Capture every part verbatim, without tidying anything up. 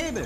Hebel.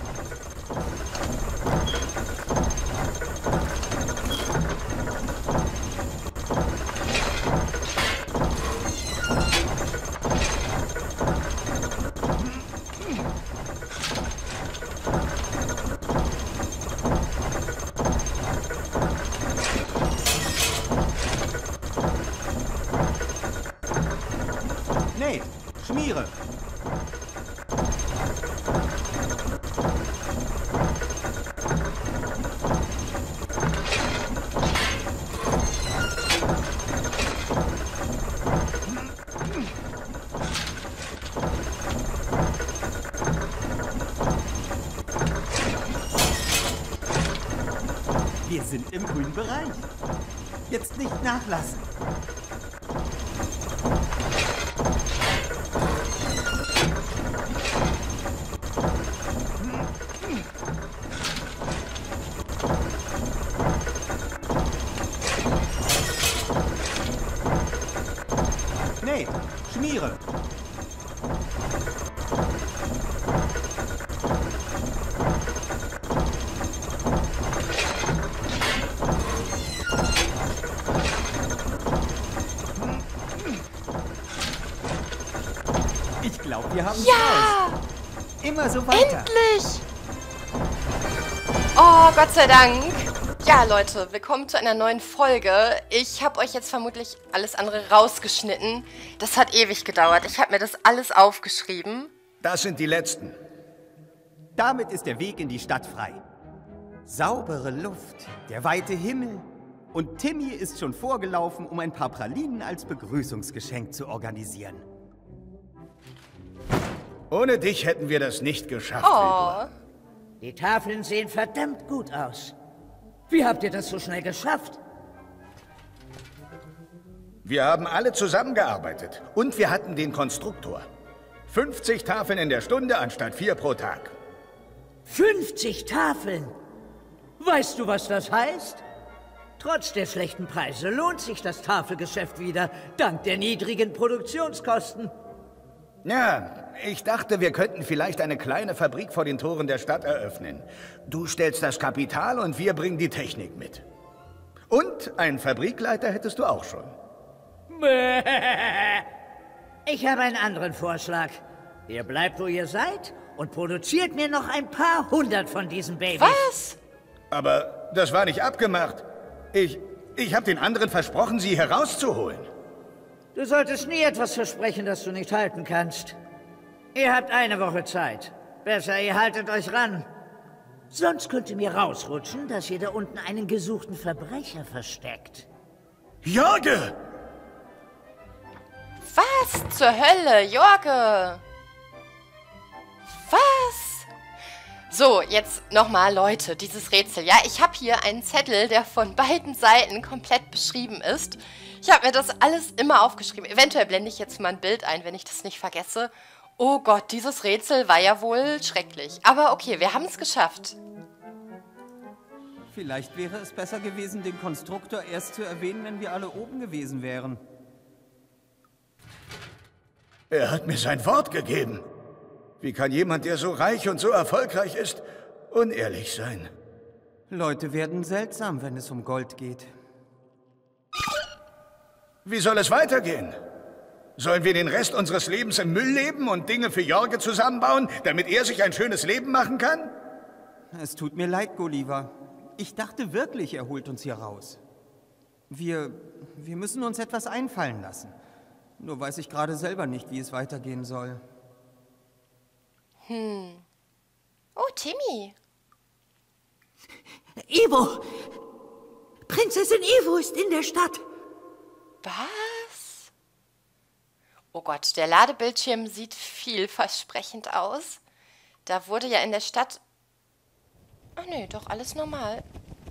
Nate, schmiere. Wir sind im grünen Bereich. Jetzt nicht nachlassen. Nate, schmiere. Ich glaube, wir haben es Ja! raus. Immer so weiter. Endlich! Oh, Gott sei Dank. Ja, Leute, willkommen zu einer neuen Folge. Ich habe euch jetzt vermutlich alles andere rausgeschnitten. Das hat ewig gedauert. Ich habe mir das alles aufgeschrieben. Das sind die letzten. Damit ist der Weg in die Stadt frei. Saubere Luft, der weite Himmel. Und Timmy ist schon vorgelaufen, um ein paar Pralinen als Begrüßungsgeschenk zu organisieren. Ohne dich hätten wir das nicht geschafft, Oh. Wilbur. Die Tafeln sehen verdammt gut aus. Wie habt ihr das so schnell geschafft? Wir haben alle zusammengearbeitet. Und wir hatten den Konstruktor. fünfzig Tafeln in der Stunde anstatt vier pro Tag. fünfzig Tafeln! Weißt du, was das heißt? Trotz der schlechten Preise lohnt sich das Tafelgeschäft wieder, dank der niedrigen Produktionskosten. Ja, ich dachte, wir könnten vielleicht eine kleine Fabrik vor den Toren der Stadt eröffnen. Du stellst das Kapital und wir bringen die Technik mit. Und einen Fabrikleiter hättest du auch schon. Ich habe einen anderen Vorschlag. Ihr bleibt, wo ihr seid und produziert mir noch ein paar hundert von diesen Babys. Was? Aber das war nicht abgemacht. Ich, ich habe den anderen versprochen, sie herauszuholen. Du solltest nie etwas versprechen, das du nicht halten kannst. Ihr habt eine Woche Zeit. Besser, ihr haltet euch ran. Sonst könnte mir rausrutschen, dass ihr da unten einen gesuchten Verbrecher versteckt. Jorge! Was zur Hölle, Jorge? Was? So, jetzt nochmal, Leute, dieses Rätsel. Ja, ich habe hier einen Zettel, der von beiden Seiten komplett beschrieben ist. Ich habe mir das alles immer aufgeschrieben. Eventuell blende ich jetzt mal ein Bild ein, wenn ich das nicht vergesse. Oh Gott, dieses Rätsel war ja wohl schrecklich. Aber okay, wir haben es geschafft. Vielleicht wäre es besser gewesen, den Konstruktor erst zu erwähnen, wenn wir alle oben gewesen wären. Er hat mir sein Wort gegeben. Wie kann jemand, der so reich und so erfolgreich ist, unehrlich sein? Leute werden seltsam, wenn es um Gold geht. Wie soll es weitergehen? Sollen wir den Rest unseres Lebens im Müll leben und Dinge für Jorge zusammenbauen, damit er sich ein schönes Leben machen kann? Es tut mir leid, Gulliver. Ich dachte wirklich, er holt uns hier raus. Wir, wir müssen uns etwas einfallen lassen. Nur weiß ich gerade selber nicht, wie es weitergehen soll. Hm. Oh, Timmy. Ivo! Prinzessin Ivo ist in der Stadt. Was? Oh Gott, der Ladebildschirm sieht vielversprechend aus. Da wurde ja in der Stadt... Ach nee, doch alles normal.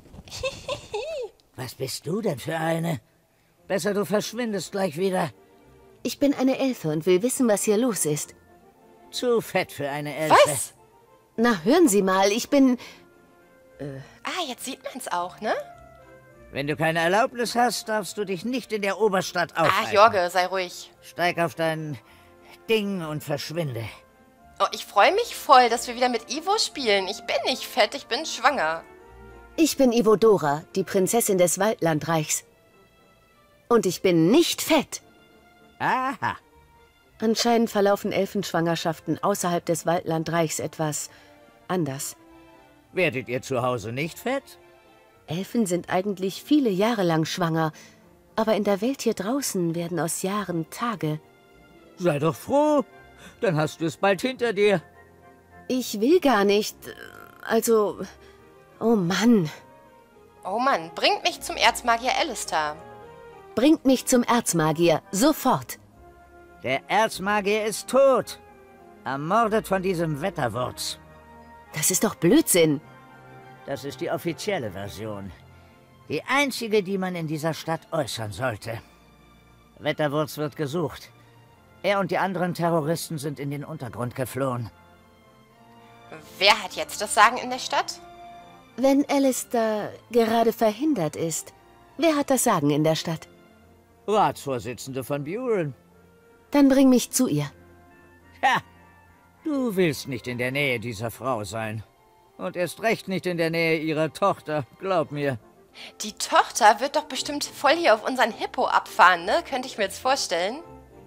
Was bist du denn für eine? Besser, du verschwindest gleich wieder. Ich bin eine Elfe und will wissen, was hier los ist. Zu fett für eine Elfe. Was? Na, hören Sie mal, ich bin... Ah, jetzt sieht man's auch, ne? Wenn du keine Erlaubnis hast, darfst du dich nicht in der Oberstadt aufhalten. Ah, Jorge, sei ruhig. Steig auf dein Ding und verschwinde. Oh, ich freue mich voll, dass wir wieder mit Ivo spielen. Ich bin nicht fett, ich bin schwanger. Ich bin Ivodora, die Prinzessin des Waldlandreichs. Und ich bin nicht fett. Aha. Anscheinend verlaufen Elfenschwangerschaften außerhalb des Waldlandreichs etwas anders. Werdet ihr zu Hause nicht fett? Elfen sind eigentlich viele Jahre lang schwanger, aber in der Welt hier draußen werden aus Jahren Tage. Sei doch froh, dann hast du es bald hinter dir. Ich will gar nicht. Also, oh Mann. Oh Mann, bringt mich zum Erzmagier Alistair. Bringt mich zum Erzmagier, sofort. Der Erzmagier ist tot. Ermordet von diesem Wetterwurz. Das ist doch Blödsinn. Das ist die offizielle Version. Die einzige, die man in dieser Stadt äußern sollte. Wetterwurz wird gesucht. Er und die anderen Terroristen sind in den Untergrund geflohen. Wer hat jetzt das Sagen in der Stadt? Wenn Alistair gerade verhindert ist, wer hat das Sagen in der Stadt? Ratsvorsitzende von Buren. Dann bring mich zu ihr. Ha! Du willst nicht in der Nähe dieser Frau sein. Und erst recht nicht in der Nähe ihrer Tochter, glaub mir. Die Tochter wird doch bestimmt voll hier auf unseren Hippo abfahren, ne? Könnte ich mir jetzt vorstellen.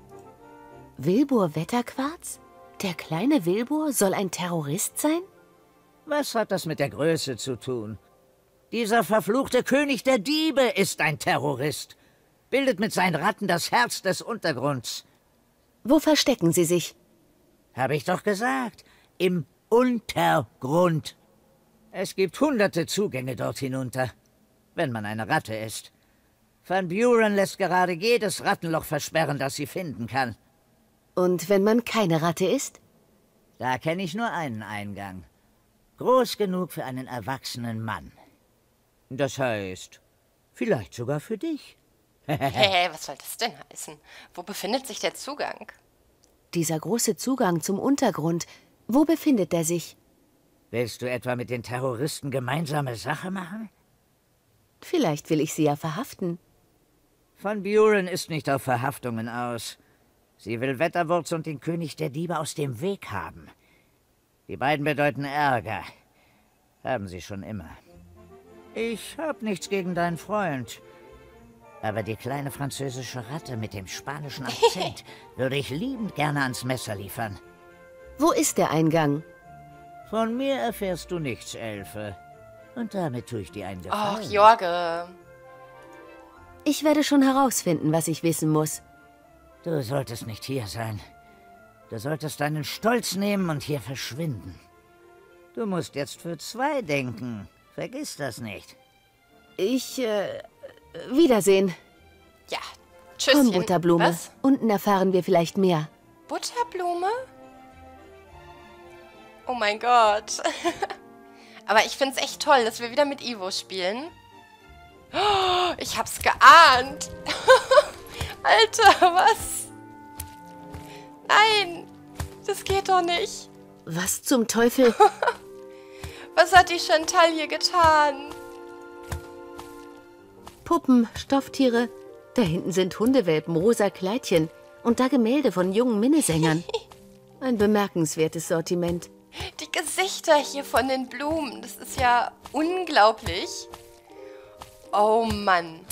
Wilbur Wetterquarz? Der kleine Wilbur soll ein Terrorist sein? Was hat das mit der Größe zu tun? Dieser verfluchte König der Diebe ist ein Terrorist. Bildet mit seinen Ratten das Herz des Untergrunds. Wo verstecken sie sich? Habe ich doch gesagt. Im Untergrund. Es gibt hunderte Zugänge dort hinunter, wenn man eine Ratte ist. Van Buren lässt gerade jedes Rattenloch versperren, das sie finden kann. Und wenn man keine Ratte ist? Da kenne ich nur einen Eingang. Groß genug für einen erwachsenen Mann. Das heißt, vielleicht sogar für dich. Hä, was soll das denn heißen? Wo befindet sich der Zugang? Dieser große Zugang zum Untergrund, wo befindet er sich? Willst du etwa mit den Terroristen gemeinsame Sache machen? Vielleicht will ich sie ja verhaften. Van Buren ist nicht auf Verhaftungen aus. Sie will Wetterwurz und den König der Diebe aus dem Weg haben. Die beiden bedeuten Ärger. Haben sie schon immer. Ich hab nichts gegen deinen Freund. Aber die kleine französische Ratte mit dem spanischen Akzent würde ich liebend gerne ans Messer liefern. Wo ist der Eingang? Von mir erfährst du nichts, Elfe. Und damit tue ich dir einen Gefallen. Och, Jorge. Ich werde schon herausfinden, was ich wissen muss. Du solltest nicht hier sein. Du solltest deinen Stolz nehmen und hier verschwinden. Du musst jetzt für zwei denken. Vergiss das nicht. Ich, äh, Wiedersehen. Ja, tschüsschen. Komm, Butterblume. Was? Unten erfahren wir vielleicht mehr. Butterblume? Oh mein Gott. Aber ich finde es echt toll, dass wir wieder mit Ivo spielen. Oh, ich hab's geahnt. Alter, was? Nein, das geht doch nicht. Was zum Teufel? Was hat die Chantal hier getan? Puppen, Stofftiere. Da hinten sind Hundewelpen, rosa Kleidchen und da Gemälde von jungen Minnesängern. Ein bemerkenswertes Sortiment. Die Gesichter hier von den Blumen, das ist ja unglaublich. Oh Mann.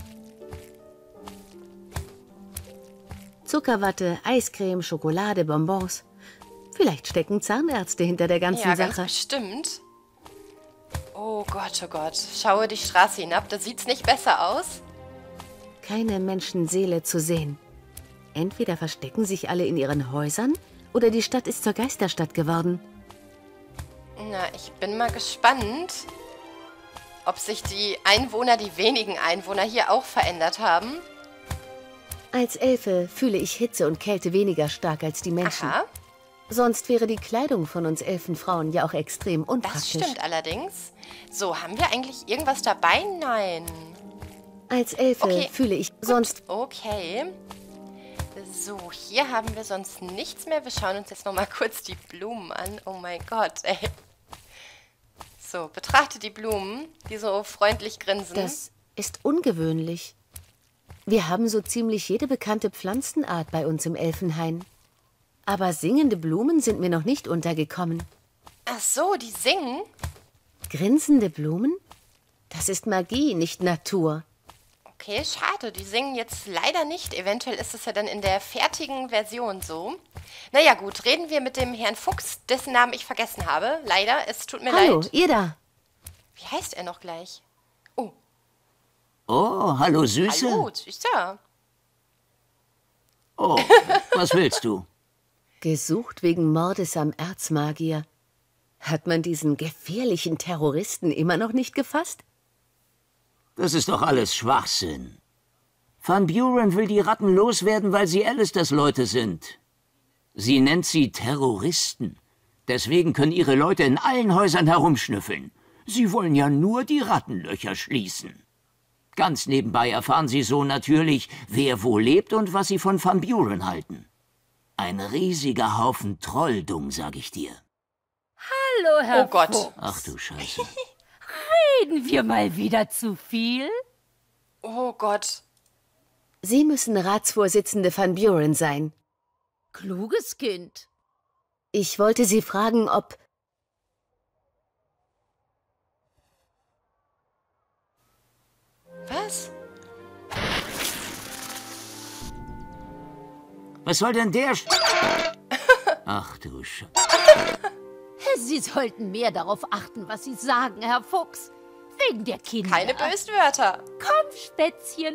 Zuckerwatte, Eiscreme, Schokolade, Bonbons. Vielleicht stecken Zahnärzte hinter der ganzen Ja, ganz Sache. bestimmt. Oh Gott, oh Gott. Schaue die Straße hinab, da sieht's nicht besser aus. Keine Menschenseele zu sehen. Entweder verstecken sich alle in ihren Häusern oder die Stadt ist zur Geisterstadt geworden. Na, ich bin mal gespannt, ob sich die Einwohner, die wenigen Einwohner hier auch verändert haben. Als Elfe fühle ich Hitze und Kälte weniger stark als die Menschen. Aha, Sonst wäre die Kleidung von uns Elfenfrauen ja auch extrem das unpraktisch. stimmt allerdings. So, haben wir eigentlich irgendwas dabei? Nein. Als Elfe Okay, fühle ich sonst... Okay. So, hier haben wir sonst nichts mehr. Wir schauen uns jetzt noch mal kurz die Blumen an. Oh mein Gott, ey. So, betrachte die Blumen, die so freundlich grinsen. Das ist ungewöhnlich. Wir haben so ziemlich jede bekannte Pflanzenart bei uns im Elfenhain. Aber singende Blumen sind mir noch nicht untergekommen. Ach so, die singen? Grinsende Blumen? Das ist Magie, nicht Natur. Okay, schade. Die singen jetzt leider nicht. Eventuell ist es ja dann in der fertigen Version so. Naja gut, reden wir mit dem Herrn Fuchs, dessen Namen ich vergessen habe. Leider, es tut mir Hallo, leid. ihr da. Wie heißt er noch gleich? Oh. Oh, hallo Süße. Hallo, Süßer. Oh, was willst du? Gesucht wegen Mordes am Erzmagier. Hat man diesen gefährlichen Terroristen immer noch nicht gefasst? Das ist doch alles Schwachsinn. Van Buren will die Ratten loswerden, weil sie Alistairs Leute sind. Sie nennt sie Terroristen. Deswegen können ihre Leute in allen Häusern herumschnüffeln. Sie wollen ja nur die Rattenlöcher schließen. Ganz nebenbei erfahren sie so natürlich, wer wo lebt und was sie von Van Buren halten. Ein riesiger Haufen Trolldung, sag ich dir. Hallo, Herr Oh Gott. Fuchs. Ach du Scheiße. Reden wir mal wieder zu viel? Oh Gott. Sie müssen Ratsvorsitzende Van Buren sein. Kluges Kind. Ich wollte Sie fragen, ob... Was? Was soll denn der... Sch Ach du Scheiße. Sie sollten mehr darauf achten, was Sie sagen, Herr Fuchs. Wegen der Kinder. Keine bösen Wörter. Komm, Spätzchen.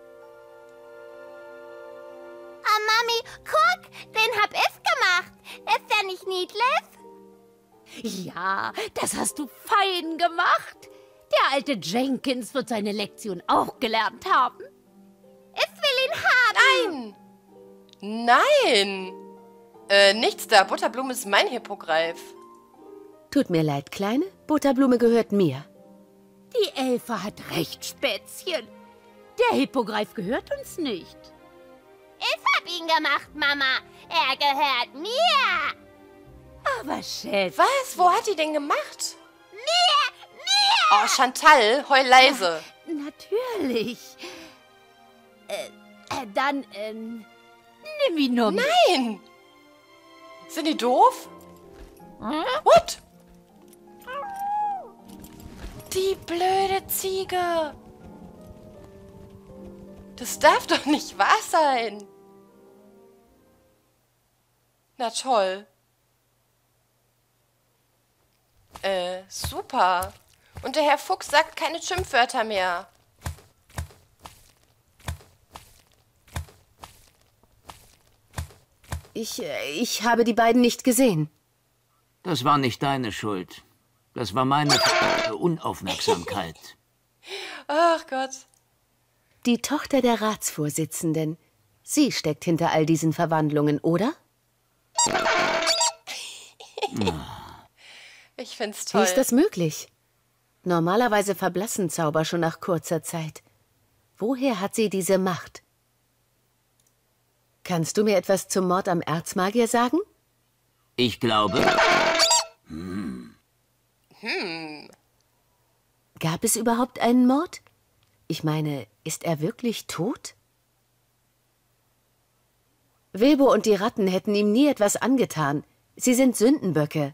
Oh, Mami, guck, den hab ich gemacht. Ist der nicht niedlich? Ja, das hast du fein gemacht. Der alte Jenkins wird seine Lektion auch gelernt haben. Ich will ihn haben. Nein. Nein. Äh, nichts da. Butterblume ist mein Hippogreif. Tut mir leid, Kleine. Butterblume gehört mir. Die Elfe hat recht, Spätzchen. Der Hippogreif gehört uns nicht. Ich hab ihn gemacht, Mama. Er gehört mir. Aber Schätz, Was? Wo hat die denn gemacht? Mir, mir. Oh, Chantal, heul leise. natürlich. Äh, äh, dann, ähm, nimm ihn nur mit. Nein. Sind die doof? What? Die blöde Ziege. Das darf doch nicht wahr sein. Na toll. Äh, super. Und der Herr Fuchs sagt keine Schimpfwörter mehr. Ich, äh, ich habe die beiden nicht gesehen. Das war nicht deine Schuld. Das war meine verdammte Unaufmerksamkeit. Ach Gott. Die Tochter der Ratsvorsitzenden. Sie steckt hinter all diesen Verwandlungen, oder? Ich find's Wie toll. ist das möglich? Normalerweise verblassen Zauber schon nach kurzer Zeit. Woher hat sie diese Macht? Kannst du mir etwas zum Mord am Erzmagier sagen? Ich glaube... Gab es überhaupt einen Mord? Ich meine, ist er wirklich tot? Wilbur und die Ratten hätten ihm nie etwas angetan. Sie sind Sündenböcke.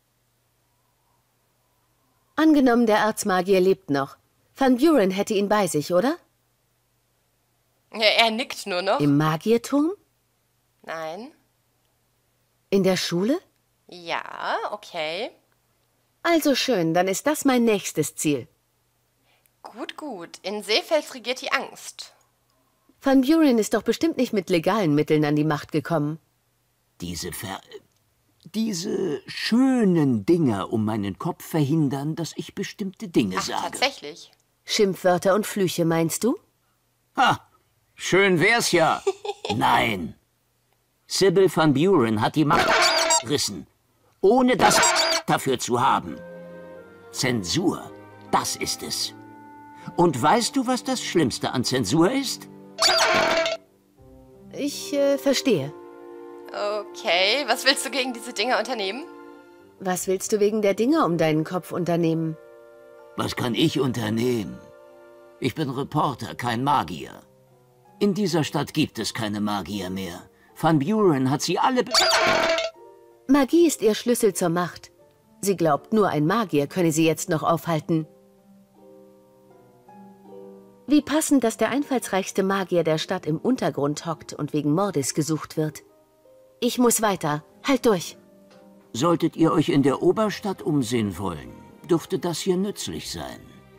Angenommen, der Erzmagier lebt noch. Van Buren hätte ihn bei sich, oder? Ja, er nickt nur noch. Im Magierturm? Nein. In der Schule? Ja, okay. Also schön, dann ist das mein nächstes Ziel. Gut, gut. In Seefeld regiert die Angst. Van Buren ist doch bestimmt nicht mit legalen Mitteln an die Macht gekommen. Diese Ver... Diese schönen Dinger um meinen Kopf verhindern, dass ich bestimmte Dinge Ach, sage. tatsächlich. Schimpfwörter und Flüche, meinst du? Ha! Schön wär's ja. Nein. Sybil Van Buren hat die Macht gerissen, ohne das dafür zu haben. Zensur, das ist es. Und weißt du, was das Schlimmste an Zensur ist? Ich äh, verstehe. Okay, was willst du gegen diese Dinger unternehmen? Was willst du wegen der Dinger um deinen Kopf unternehmen? Was kann ich unternehmen? Ich bin Reporter, kein Magier. In dieser Stadt gibt es keine Magier mehr. Van Buren hat sie alle... be- Magie ist ihr Schlüssel zur Macht. Sie glaubt, nur ein Magier könne sie jetzt noch aufhalten. Wie passend, dass der einfallsreichste Magier der Stadt im Untergrund hockt und wegen Mordes gesucht wird. Ich muss weiter. Halt durch. Solltet ihr euch in der Oberstadt umsehen wollen, dürfte das hier nützlich sein.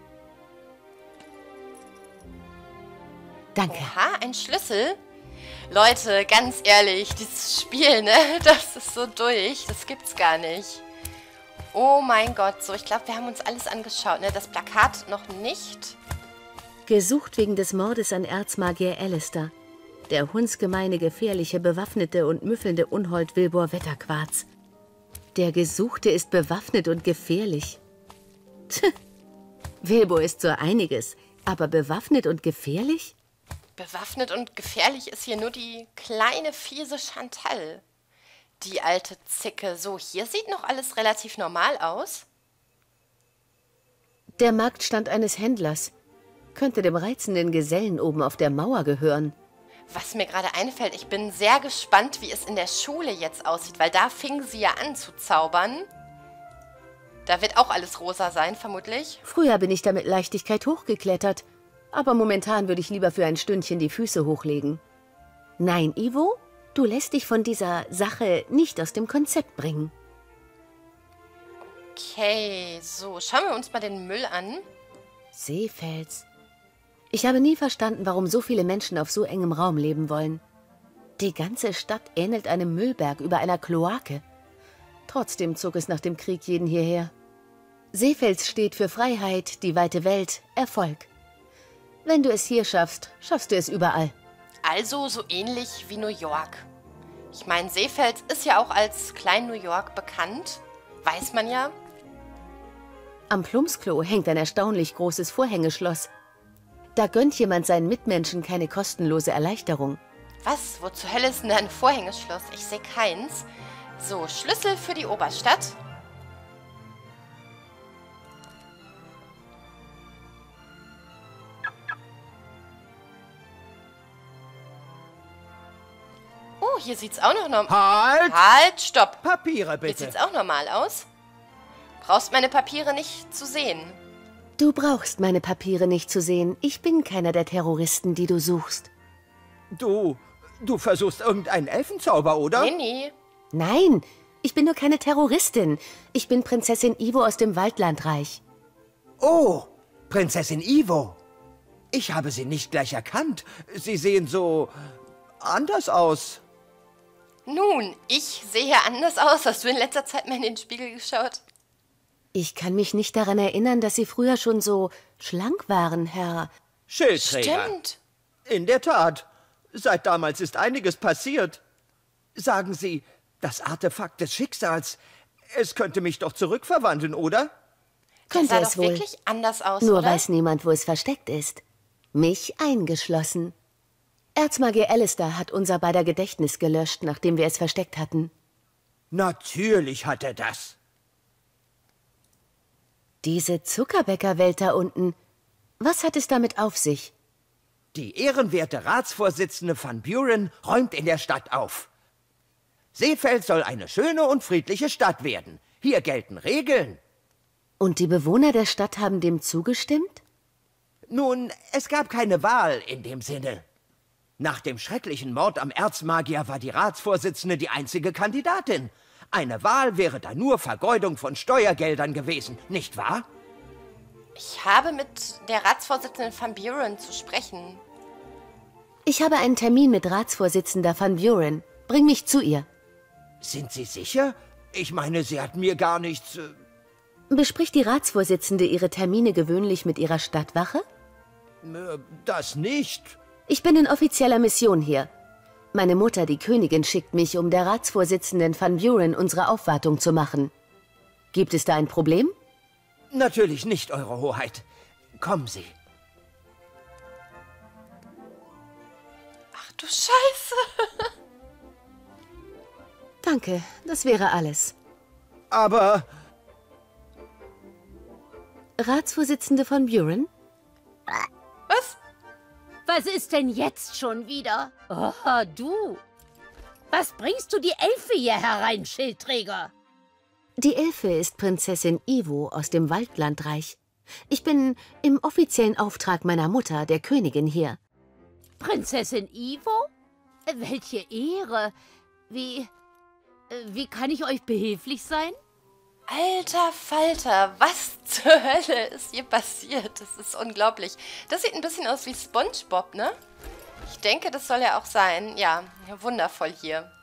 Danke. Aha, ein Schlüssel? Leute, ganz ehrlich, dieses Spiel, ne, das ist so durch. Das gibt's gar nicht. Oh mein Gott, so, ich glaube, wir haben uns alles angeschaut, ne? Das Plakat noch nicht. Gesucht wegen des Mordes an Erzmagier Alistair. Der hundsgemeine, gefährliche, bewaffnete und müffelnde Unhold Wilbur Wetterquarz. Der Gesuchte ist bewaffnet und gefährlich. Tch, Wilbur ist so einiges, aber bewaffnet und gefährlich? Bewaffnet und gefährlich ist hier nur die kleine, fiese Chantal. Die alte Zicke. So, hier sieht noch alles relativ normal aus. Der Marktstand eines Händlers. Könnte dem reizenden Gesellen oben auf der Mauer gehören. Was mir gerade einfällt, ich bin sehr gespannt, wie es in der Schule jetzt aussieht, weil da fing sie ja an zu zaubern. Da wird auch alles rosa sein, vermutlich. Früher bin ich da mit Leichtigkeit hochgeklettert, aber momentan würde ich lieber für ein Stündchen die Füße hochlegen. Nein, Ivo, du lässt dich von dieser Sache nicht aus dem Konzept bringen. Okay, so, schauen wir uns mal den Müll an. Seefels. Ich habe nie verstanden, warum so viele Menschen auf so engem Raum leben wollen. Die ganze Stadt ähnelt einem Müllberg über einer Kloake. Trotzdem zog es nach dem Krieg jeden hierher. Seefels steht für Freiheit, die weite Welt, Erfolg. Wenn du es hier schaffst, schaffst du es überall. Also so ähnlich wie New York. Ich meine, Seefeld ist ja auch als Klein New York bekannt. Weiß man ja. Am Plumpsklo hängt ein erstaunlich großes Vorhängeschloss. Da gönnt jemand seinen Mitmenschen keine kostenlose Erleichterung. Was? Wo zur Hölle ist denn da ein Vorhängeschloss? Ich sehe keins. So, Schlüssel für die Oberstadt. Oh, hier sieht's auch noch normal... Halt! Halt, stopp. Papiere Hier bitte. sieht's auch normal aus. Brauchst meine Papiere nicht zu sehen. Du brauchst meine Papiere nicht zu sehen. Ich bin keiner der Terroristen, die du suchst. Du, du versuchst irgendeinen Elfenzauber, oder? Nee, nee. Nein, ich bin nur keine Terroristin. Ich bin Prinzessin Ivo aus dem Waldlandreich. Oh, Prinzessin Ivo. Ich habe Sie nicht gleich erkannt. Sie sehen so anders aus. Nun, ich sehe anders aus. Hast du in letzter Zeit mal in den Spiegel geschaut? Ich kann mich nicht daran erinnern, dass Sie früher schon so schlank waren, Herr... Schildträger. Stimmt. In der Tat. Seit damals ist einiges passiert. Sagen Sie, das Artefakt des Schicksals, es könnte mich doch zurückverwandeln, oder? Das Könnte sah es doch wohl. wirklich anders aus, Nur oder? weiß niemand, wo es versteckt ist. Mich eingeschlossen. Erzmagier Alistair hat unser beider Gedächtnis gelöscht, nachdem wir es versteckt hatten. Natürlich hat er das. Diese Zuckerbäckerwelt da unten. Was hat es damit auf sich? Die ehrenwerte Ratsvorsitzende Van Buren räumt in der Stadt auf. Seefeld soll eine schöne und friedliche Stadt werden. Hier gelten Regeln. Und die Bewohner der Stadt haben dem zugestimmt? Nun, es gab keine Wahl in dem Sinne. Nach dem schrecklichen Mord am Erzmagier war die Ratsvorsitzende die einzige Kandidatin. Eine Wahl wäre da nur Vergeudung von Steuergeldern gewesen, nicht wahr? Ich habe mit der Ratsvorsitzenden Van Buren zu sprechen. Ich habe einen Termin mit Ratsvorsitzender Van Buren. Bring mich zu ihr. Sind Sie sicher? Ich meine, sie hat mir gar nichts... Äh Bespricht die Ratsvorsitzende ihre Termine gewöhnlich mit ihrer Stadtwache? das nicht. Ich bin in offizieller Mission hier. Meine Mutter, die Königin, schickt mich, um der Ratsvorsitzenden Van Buren unsere Aufwartung zu machen. Gibt es da ein Problem? Natürlich nicht, Eure Hoheit. Kommen Sie. Ach du Scheiße. Danke, das wäre alles. Aber... Ratsvorsitzende von Buren? Was? Was ist denn jetzt schon wieder? Oh, du. Was bringst du die Elfe hier herein, Schildträger? Die Elfe ist Prinzessin Ivo aus dem Waldlandreich. Ich bin im offiziellen Auftrag meiner Mutter, der Königin, hier. Prinzessin Ivo? Welche Ehre. Wie... Wie kann ich euch behilflich sein? Alter Falter, was zur Hölle ist hier passiert? Das ist unglaublich. Das sieht ein bisschen aus wie SpongeBob, ne? Ich denke, das soll ja auch sein. Ja, wundervoll hier.